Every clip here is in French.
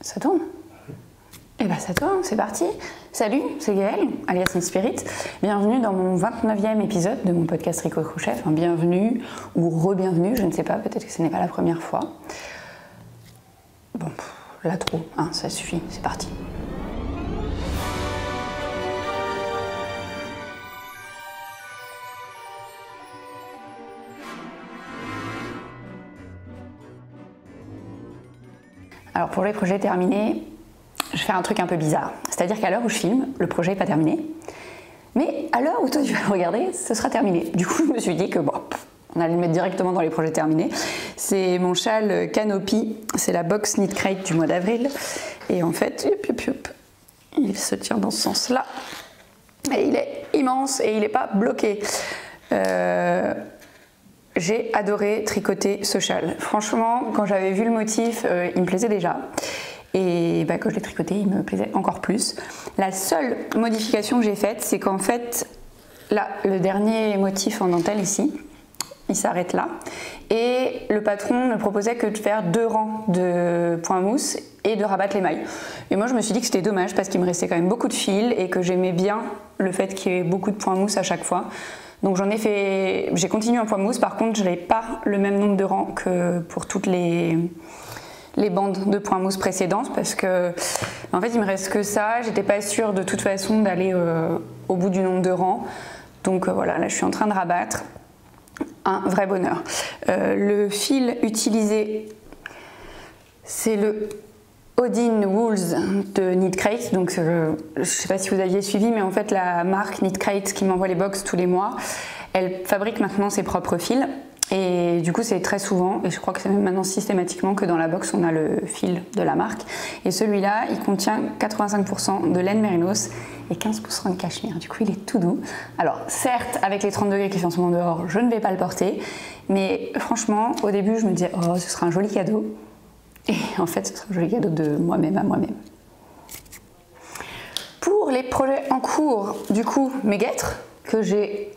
Ça tourne? Eh ben ça tourne, c'est parti. Salut, c'est Gaëlle, alias Inspirit. Bienvenue dans mon 29e épisode de mon podcast Tricot Crochet. Enfin, bienvenue ou re-bienvenue, je ne sais pas, peut-être que ce n'est pas la première fois. Bon, là trop, hein, ça suffit, c'est parti. Alors pour les projets terminés, je fais un truc un peu bizarre. C'est-à-dire qu'à l'heure où je filme, le projet n'est pas terminé. Mais à l'heure où toi tu vas le regarder, ce sera terminé. Du coup, je me suis dit que bon, on allait le mettre directement dans les projets terminés. C'est mon châle Canopy, c'est la box Knit Crate du mois d'avril. Et en fait, il se tient dans ce sens-là. Et il est immense et il n'est pas bloqué. J'ai adoré tricoter ce châle. Franchement, quand j'avais vu le motif, il me plaisait déjà. Et quand je l'ai tricoté, il me plaisait encore plus. La seule modification que j'ai faite, c'est qu'en fait, là, le dernier motif en dentelle ici, il s'arrête là. Et le patron ne proposait que de faire 2 rangs de points mousse et de rabattre les mailles. Et moi, je me suis dit que c'était dommage parce qu'il me restait quand même beaucoup de fils et que j'aimais bien le fait qu'il y ait beaucoup de points mousse à chaque fois. Donc j'ai continué en point mousse, par contre je n'avais pas le même nombre de rangs que pour toutes les bandes de point mousse précédentes parce que en fait il me reste que ça, j'étais pas sûre de toute façon d'aller au bout du nombre de rangs. Donc voilà, là je suis en train de rabattre, un vrai bonheur. Le fil utilisé c'est le Odin Wools de Knit Crate, donc je ne sais pas si vous aviez suivi, mais en fait la marque Knit Crate qui m'envoie les box tous les mois, elle fabrique maintenant ses propres fils et du coup c'est très souvent, et je crois que c'est même maintenant systématiquement que dans la box on a le fil de la marque, et celui-là il contient 85% de laine mérinos et 15% de cachemire, du coup il est tout doux. Alors certes avec les 30 degrés qui fait en ce moment dehors je ne vais pas le porter, mais franchement au début je me disais oh ce sera un joli cadeau. Et en fait, ce sera un joli cadeau de moi-même à moi-même. Pour les projets en cours, du coup, mes guêtres, que j'ai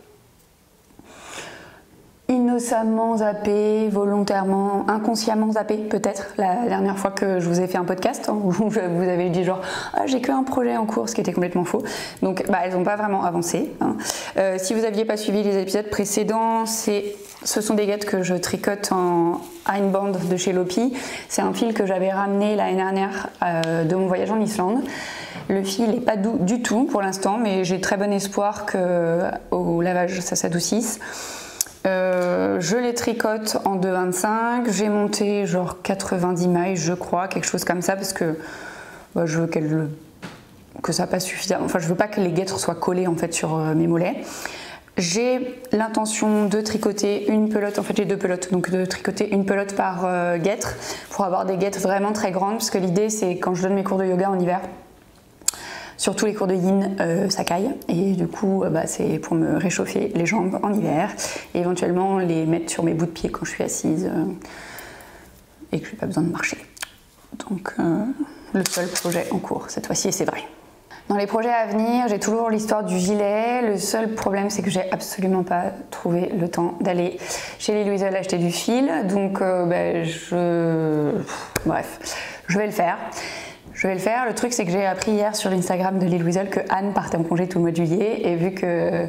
innocemment zappé, volontairement, inconsciemment zappé, peut-être, la dernière fois que je vous ai fait un podcast, où vous avez dit genre ah, j'ai qu'un projet en cours, ce qui était complètement faux. Donc elles n'ont pas vraiment avancé. Hein. Si vous n'aviez pas suivi les épisodes précédents, ce sont des guêtres que je tricote en Einband de chez Lopi. C'est un fil que j'avais ramené l'année dernière de mon voyage en Islande. Le fil n'est pas doux du tout pour l'instant, mais j'ai très bon espoir qu'au lavage ça s'adoucisse. Je les tricote en 2,25, j'ai monté genre 90 mailles je crois, quelque chose comme ça, parce que je veux que ça passe suffisamment, enfin je veux pas que les guêtres soient collées en fait sur mes mollets. J'ai l'intention de tricoter une pelote, en fait j'ai 2 pelotes, donc de tricoter une pelote par guêtre pour avoir des guêtres vraiment très grandes, parce que l'idée c'est quand je donne mes cours de yoga en hiver, surtout les cours de yin, ça caille, et du coup c'est pour me réchauffer les jambes en hiver et éventuellement les mettre sur mes bouts de pied quand je suis assise et que je n'ai pas besoin de marcher. Donc le seul projet en cours cette fois-ci, et c'est vrai. Dans les projets à venir, j'ai toujours l'histoire du gilet. Le seul problème, c'est que j'ai absolument pas trouvé le temps d'aller chez Lily Weasel acheter du fil, donc bref, je vais le faire. Le truc c'est que j'ai appris hier sur l'Instagram de Lily Weasel que Anne partait en congé tout le mois de juillet, et vu que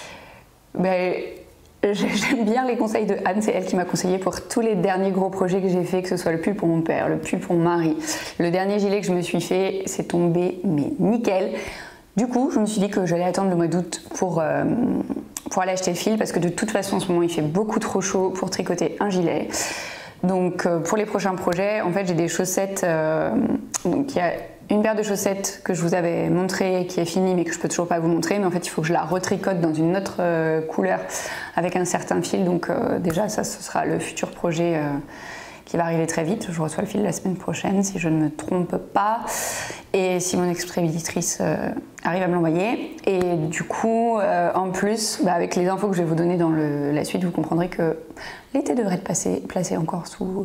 j'aime bien les conseils de Anne, c'est elle qui m'a conseillé pour tous les derniers gros projets que j'ai fait, que ce soit le pull pour mon père, le pull pour mon mari. Le dernier gilet que je me suis fait, c'est tombé mais nickel. Du coup, je me suis dit que j'allais attendre le mois d'août pour aller acheter le fil, parce que de toute façon en ce moment il fait beaucoup trop chaud pour tricoter un gilet. Donc pour les prochains projets, en fait j'ai des chaussettes, donc il y a une paire de chaussettes que je vous avais montré qui est finie mais que je peux toujours pas vous montrer, mais en fait il faut que je la retricote dans une autre couleur avec un certain fil, donc déjà ça ce sera le futur projet qui va arriver très vite. Je reçois le fil la semaine prochaine si je ne me trompe pas, et si mon expéditrice arrive à me l'envoyer. Et du coup en plus avec les infos que je vais vous donner dans la suite, vous comprendrez que l'été devrait être placé encore sous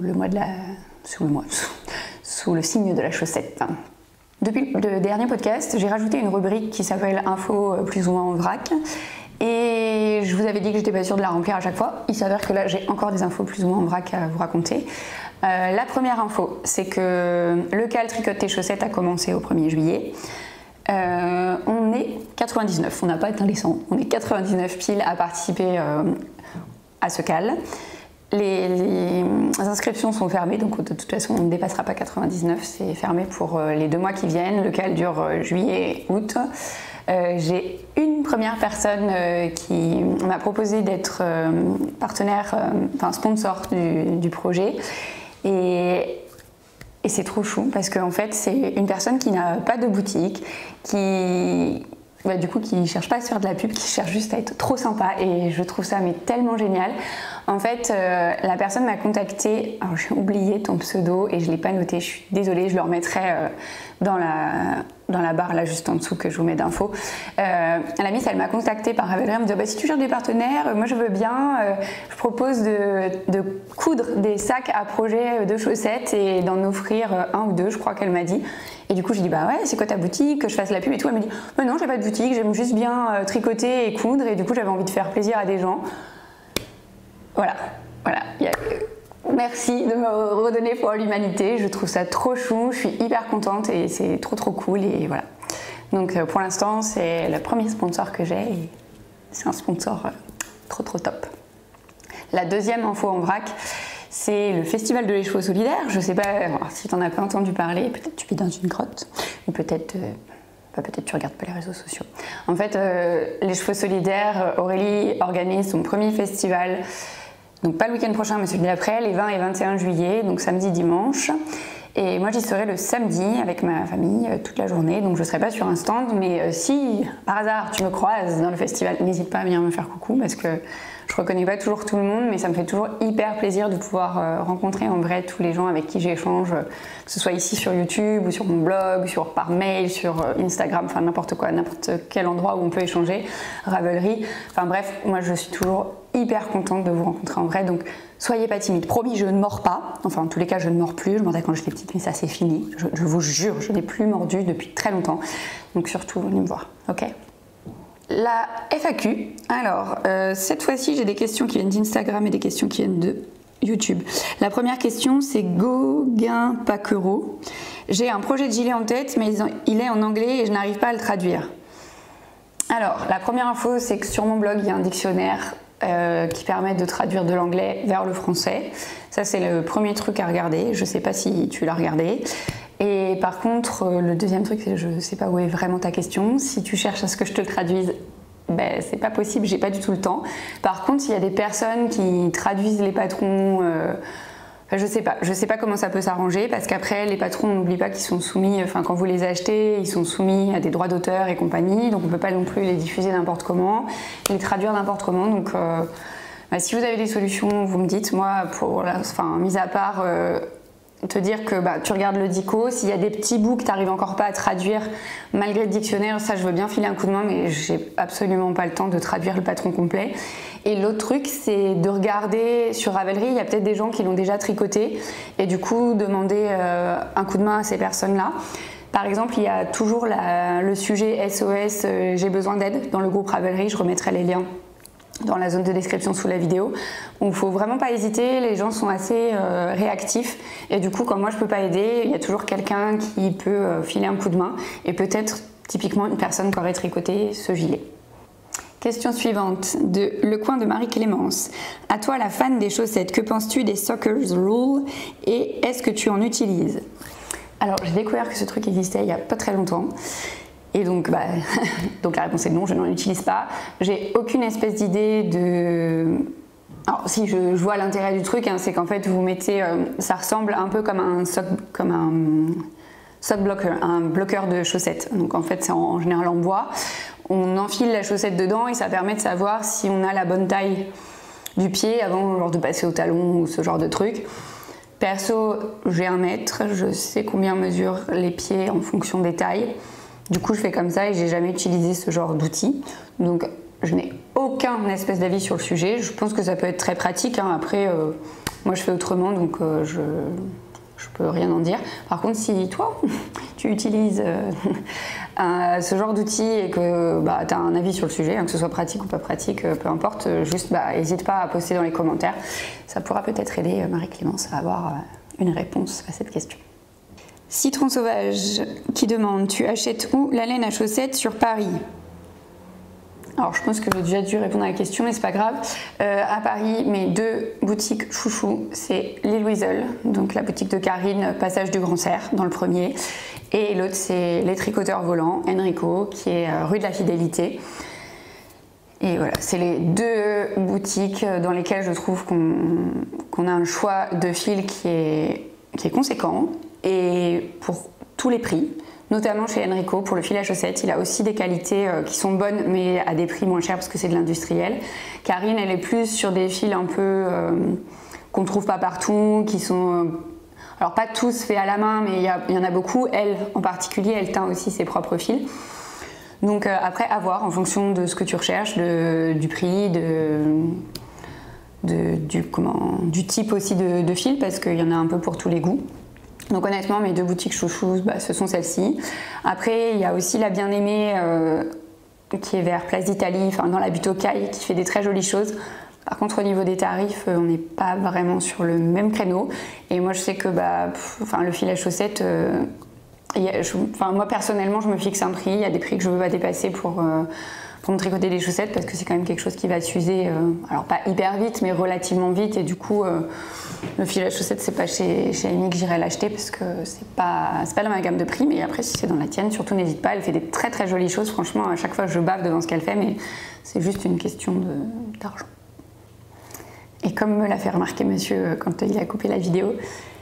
le signe de la chaussette. Depuis le dernier podcast, j'ai rajouté une rubrique qui s'appelle Info plus ou moins en vrac. Et je vous avais dit que j'étais pas sûre de la remplir à chaque fois. Il s'avère que là j'ai encore des infos plus ou moins en vrac à vous raconter. La première info, c'est que le cal tricote tes chaussettes a commencé au 1er juillet. On est 99, on n'a pas atteint les 100, on est 99 piles à participer à ce cal. Les inscriptions sont fermées, donc de toute façon on ne dépassera pas 99, c'est fermé pour les 2 mois qui viennent. Le cal dure juillet et août. J'ai une première personne qui m'a proposé d'être partenaire, enfin sponsor du projet. Et c'est trop chou parce qu'en fait c'est une personne qui n'a pas de boutique, qui du coup qui cherche pas à se faire de la pub, qui cherche juste à être trop sympa, et je trouve ça mais tellement génial. En fait la personne m'a contactée, alors j'ai oublié ton pseudo et je l'ai pas noté, je suis désolée, je le remettrai dans la barre là juste en dessous que je vous mets d'infos. La miss elle m'a contactée par Ravelry, elle me dit bah, si tu cherches des partenaires, moi je veux bien, je propose de coudre des sacs à projet de chaussettes et d'en offrir 1 ou 2, je crois qu'elle m'a dit. Et du coup j'ai dit bah ouais, c'est quoi ta boutique, que je fasse la pub et tout. Elle me dit bah non, j'ai pas de boutique, j'aime juste bien tricoter et coudre, et du coup j'avais envie de faire plaisir à des gens. Voilà. Merci de me redonner foi à l'humanité, je trouve ça trop chou, je suis hyper contente et c'est trop cool, et voilà. Donc pour l'instant c'est le premier sponsor que j'ai et c'est un sponsor trop top. La deuxième info en vrac, c'est le festival de l'écheveau solidaire. Je sais pas si tu n'en as pas entendu parler, peut-être tu vis dans une grotte, ou peut-être tu regardes pas les réseaux sociaux. En fait, l'écheveau solidaire, Aurélie organise son premier festival, donc pas le week-end prochain mais celui d'après, les 20 et 21 juillet, donc samedi, dimanche. Et moi j'y serai le samedi avec ma famille toute la journée, donc je ne serai pas sur un stand, mais si par hasard tu me croises dans le festival, n'hésite pas à venir me faire coucou parce que je reconnais pas toujours tout le monde, mais ça me fait toujours hyper plaisir de pouvoir rencontrer en vrai tous les gens avec qui j'échange, que ce soit ici sur YouTube ou sur mon blog, par mail, sur Instagram, enfin n'importe quoi, n'importe quel endroit où on peut échanger, Ravelry, enfin bref, moi je suis toujours hyper contente de vous rencontrer en vrai, donc soyez pas timide, promis, je ne mords pas, enfin en tous les cas je ne mords plus, je mordais quand j'étais petite mais ça c'est fini, je vous jure, je n'ai plus mordu depuis très longtemps, donc surtout venez me voir, ok? La FAQ, alors cette fois-ci j'ai des questions qui viennent d'Instagram et des questions qui viennent de YouTube. La première question c'est Gauguin Paquereau. J'ai un projet de gilet en tête mais il est en anglais et je n'arrive pas à le traduire. Alors la première info c'est que sur mon blog il y a un dictionnaire qui permet de traduire de l'anglais vers le français. Ça c'est le premier truc à regarder, je sais pas si tu l'as regardé. Et par contre, le deuxième truc, c'est que je ne sais pas où est vraiment ta question. Si tu cherches à ce que je te le traduise, ben, c'est pas possible, j'ai pas du tout le temps. Par contre, s'il y a des personnes qui traduisent les patrons, je sais pas comment ça peut s'arranger, parce qu'après, les patrons, on n'oublie pas qu'ils sont soumis, enfin quand vous les achetez, ils sont soumis à des droits d'auteur et compagnie, donc on peut pas non plus les diffuser n'importe comment, les traduire n'importe comment, donc si vous avez des solutions, vous me dites. Moi, mis à part te dire que tu regardes le dico, s'il y a des petits bouts que tu n'arrives encore pas à traduire malgré le dictionnaire, ça je veux bien filer un coup de main, mais j'ai absolument pas le temps de traduire le patron complet. Et l'autre truc, c'est de regarder sur Ravelry, il y a peut-être des gens qui l'ont déjà tricoté, et du coup demander un coup de main à ces personnes-là. Par exemple, il y a toujours le sujet SOS, j'ai besoin d'aide dans le groupe Ravelry, je remettrai les liens dans la zone de description sous la vidéo. Il ne faut vraiment pas hésiter, les gens sont assez réactifs et du coup quand moi je peux pas aider, il y a toujours quelqu'un qui peut filer un coup de main et peut-être typiquement une personne qui aurait tricoté ce gilet. Question suivante de Le Coin de Marie-Clémence. À toi la fan des chaussettes, que penses-tu des Soccer Rules et est-ce que tu en utilises? Alors j'ai découvert que ce truc existait il n'y a pas très longtemps. Et donc, donc la réponse est non, je n'en utilise pas. J'ai aucune espèce d'idée de... Alors si je vois l'intérêt du truc, c'est qu'en fait vous mettez... ça ressemble un peu comme un sock blocker, un bloqueur de chaussettes. Donc en fait c'est en général en bois. On enfile la chaussette dedans et ça permet de savoir si on a la bonne taille du pied avant de passer au talon ou ce genre de truc. Perso, j'ai 1 mètre, je sais combien mesurent les pieds en fonction des tailles. Du coup, je fais comme ça et j'ai jamais utilisé ce genre d'outil. Donc, je n'ai aucun espèce d'avis sur le sujet. Je pense que ça peut être très pratique. Après, moi, je fais autrement, donc je je peux rien en dire. Par contre, si toi, tu utilises ce genre d'outil et que tu as un avis sur le sujet, que ce soit pratique ou pas pratique, peu importe, juste n'hésite pas à poster dans les commentaires. Ça pourra peut-être aider Marie-Clémence à avoir une réponse à cette question. Citron Sauvage qui demande: tu achètes où la laine à chaussettes sur Paris? Alors je pense que j'ai déjà dû répondre à la question, mais c'est pas grave. À Paris, mes 2 boutiques chouchou, c'est L'Île Weasel, donc la boutique de Karine, passage du Grand Cerf, dans le premier. Et l'autre, c'est Les Tricoteurs Volants, Enrico, qui est rue de la Fidélité. Et voilà, c'est les 2 boutiques dans lesquelles je trouve qu'on a un choix de fil qui est conséquent et pour tous les prix. Notamment chez Enrico, pour le fil à chaussettes, il a aussi des qualités qui sont bonnes, mais à des prix moins chers parce que c'est de l'industriel. Karine, elle est plus sur des fils un peu qu'on ne trouve pas partout, qui sont... alors pas tous faits à la main, mais il y en a beaucoup. Elle, en particulier, elle teint aussi ses propres fils. Donc après, à voir en fonction de ce que tu recherches, du prix, du type aussi de fil, parce qu'il y en a un peu pour tous les goûts. Donc honnêtement, mes 2 boutiques chouchous, ce sont celles-ci. Après, il y a aussi la Bien-Aimée qui est vers Place d'Italie, dans la butte aux Cailles, qui fait des très jolies choses. Par contre, au niveau des tarifs, on n'est pas vraiment sur le même créneau. Et moi, je sais que le fil à chaussettes, moi personnellement, je me fixe un prix. Il y a des prix que je ne veux pas dépasser pour me tricoter des chaussettes, parce que c'est quand même quelque chose qui va s'user, alors pas hyper vite, mais relativement vite. Et du coup, le fil à chaussettes, c'est pas chez Amy que j'irai l'acheter, parce que c'est pas dans ma gamme de prix. Mais après, si c'est dans la tienne, surtout n'hésite pas. Elle fait des très très jolies choses. Franchement, à chaque fois, je bave devant ce qu'elle fait, mais c'est juste une question d'argent. Et comme me l'a fait remarquer monsieur quand il a coupé la vidéo,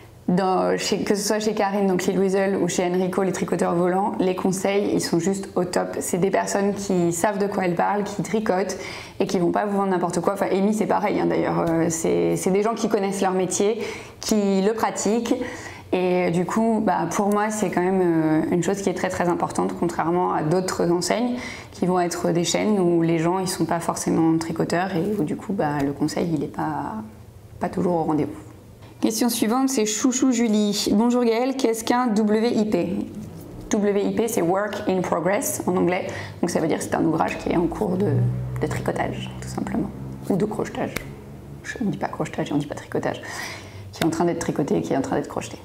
que ce soit chez Karine, donc L'Île Weasel, ou chez Enrico, Les Tricoteurs Volants, les conseils, ils sont juste au top. C'est des personnes qui savent de quoi elles parlent, qui tricotent et qui vont pas vous vendre n'importe quoi. Enfin, Amy, c'est pareil, d'ailleurs. C'est des gens qui connaissent leur métier, qui le pratiquent. Et du coup, pour moi, c'est quand même une chose qui est très très importante, contrairement à d'autres enseignes qui vont être des chaînes où les gens ils sont pas forcément tricoteurs et où du coup, le conseil il est pas toujours au rendez-vous. Question suivante, c'est Chouchou Julie. Bonjour Gaëlle, qu'est-ce qu'un WIP? WIP, c'est Work in Progress en anglais, donc ça veut dire que c'est un ouvrage qui est en cours de tricotage, tout simplement, ou de crochetage. On ne dit pas crochetage et on ne dit pas tricotage, qui est en train d'être tricoté et qui est en train d'être crocheté.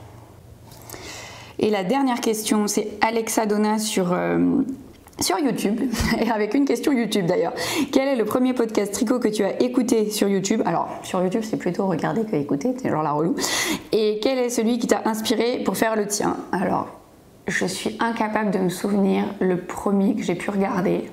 Et la dernière question, c'est Alexa Donna sur YouTube, et avec une question YouTube d'ailleurs. Quel est le premier podcast tricot que tu as écouté sur YouTube? Alors, sur YouTube, c'est plutôt regarder que écouter, c'est genre la relou. Et quel est celui qui t'a inspiré pour faire le tien? Alors, je suis incapable de me souvenir le premier que j'ai pu regarder.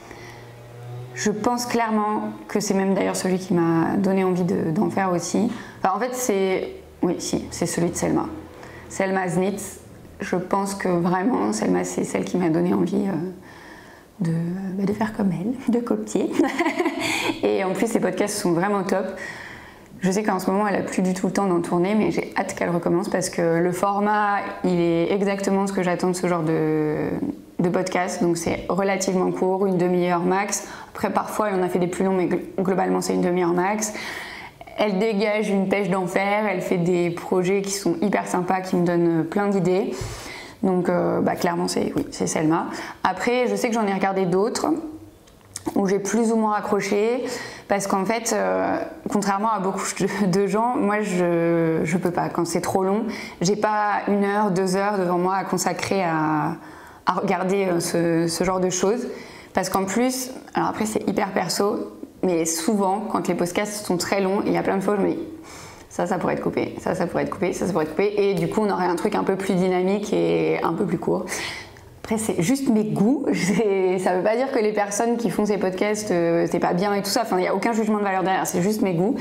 Je pense clairement que c'est même d'ailleurs celui qui m'a donné envie d'en faire aussi. Enfin, en fait, c'est celui de Selma. Selma Znitz. Je pense que vraiment, Selma, c'est celle qui m'a donné envie de faire comme elle, de copier. Et en plus, ses podcasts sont vraiment top. Je sais qu'en ce moment, elle n'a plus du tout le temps d'en tourner, mais j'ai hâte qu'elle recommence parce que le format, il est exactement ce que j'attends de ce genre de podcast. Donc c'est relativement court, une demi-heure max. Après, parfois, elle en a fait des plus longs, mais globalement, c'est une demi-heure max. Elle dégage une pêche d'enfer, elle fait des projets qui sont hyper sympas, qui me donnent plein d'idées. Donc clairement c'est Selma. Après je sais que j'en ai regardé d'autres où j'ai plus ou moins accroché parce qu'en fait contrairement à beaucoup de gens, moi je peux pas. Quand c'est trop long, j'ai pas 1 heure, 2 heures devant moi à consacrer à regarder ce genre de choses. Parce qu'en plus, alors après c'est hyper perso, mais souvent quand les podcasts sont très longs, il y a plein de fois où je me dis ça pourrait être coupé, ça pourrait être coupé, ça pourrait être coupé, et du coup on aurait un truc un peu plus dynamique et un peu plus court. Après c'est juste mes goûts, ça veut pas dire que les personnes qui font ces podcasts c'est pas bien et tout ça, enfin il n'y a aucun jugement de valeur derrière, c'est juste mes goûts.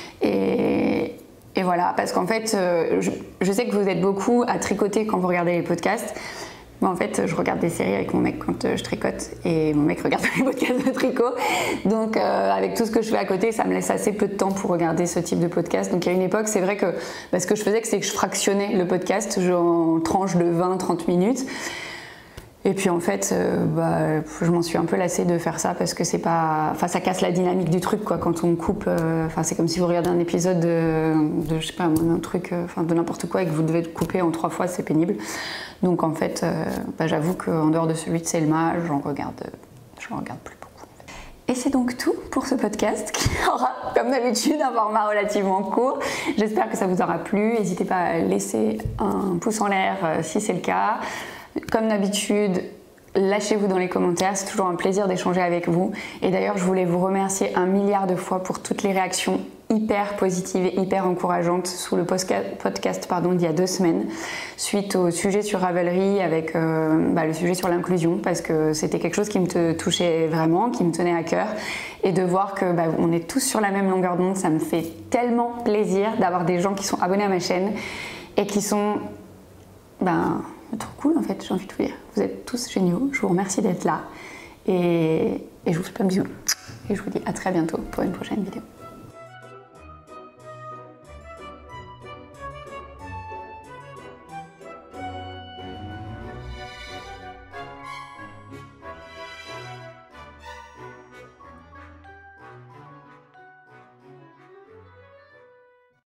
Et voilà, parce qu'en fait je sais que vous êtes beaucoup à tricoter quand vous regardez les podcasts. Moi, en fait, je regarde des séries avec mon mec quand je tricote et mon mec regarde les podcasts de tricot. Donc, avec tout ce que je fais à côté, ça me laisse assez peu de temps pour regarder ce type de podcast. Donc, il y a une époque, c'est vrai que ce que je faisais, c'est que je fractionnais le podcast en tranches de 20-30 minutes. Et puis en fait, je m'en suis un peu lassée de faire ça parce que c'est pas, enfin ça casse la dynamique du truc quoi. Quand on coupe, c'est comme si vous regardez un épisode de je sais pas un truc, de n'importe quoi et que vous devez couper en 3 fois, c'est pénible. Donc en fait, j'avoue qu'en dehors de celui de Selma, j'en regarde plus beaucoup. Et c'est donc tout pour ce podcast qui aura, comme d'habitude, un format relativement court. J'espère que ça vous aura plu. N'hésitez pas à laisser un pouce en l'air si c'est le cas. Comme d'habitude, lâchez-vous dans les commentaires, c'est toujours un plaisir d'échanger avec vous. Et d'ailleurs, je voulais vous remercier 1 milliard de fois pour toutes les réactions hyper positives et hyper encourageantes sous le podcast d'il y a 2 semaines, suite au sujet sur Ravelry avec le sujet sur l'inclusion, parce que c'était quelque chose qui me touchait vraiment, qui me tenait à cœur. Et de voir que on est tous sur la même longueur d'onde, ça me fait tellement plaisir d'avoir des gens qui sont abonnés à ma chaîne et qui sont... trop cool en fait, j'ai envie de vous dire. Vous êtes tous géniaux, je vous remercie d'être là et je vous fais plein de bisous. Et je vous dis à très bientôt pour une prochaine vidéo.